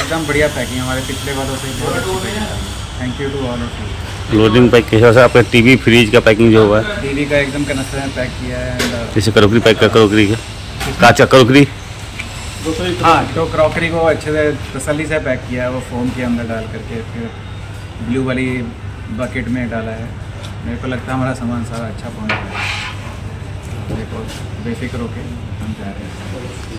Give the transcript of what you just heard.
एकदम बढ़िया पैकिंग, हमारे पिछले वालों से बहुत अच्छी packing. Thank you to all of you. Loading pack कैसा है आपका? टीवी फ्रिज का पैकिंग जो हुआ है, टीवी का एकदम कनेक्शन में पैक किया है। जैसे क्रॉकरी पैक का, क्रॉकरी का काचा क्रॉकरी, हाँ, तो क्रॉकरी को अच्छे से तसल्ली से पैक किया है, वो फोम के अंदर डाल करके फिर ब्लू वाली बकेट में डाला है। मेरे को लगता है हमारा सामान सारा अच्छा पहुँच रहा है। देखो बेफिक्र होके हम जा रहे हैं।